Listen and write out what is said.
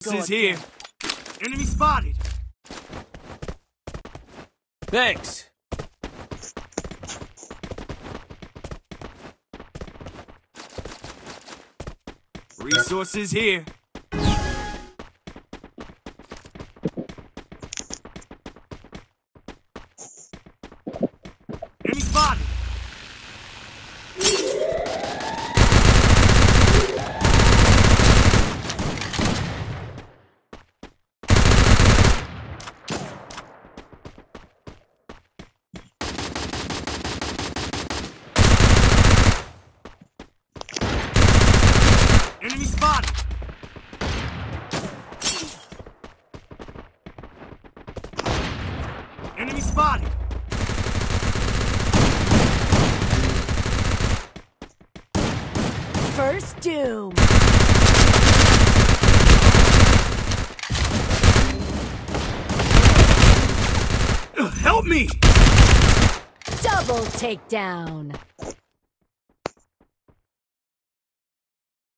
Resources here. Enemy spotted. Thanks. Resources here. Enemy spotted. Enemy spotted! Enemy spotted! First doom. Help me! Double takedown.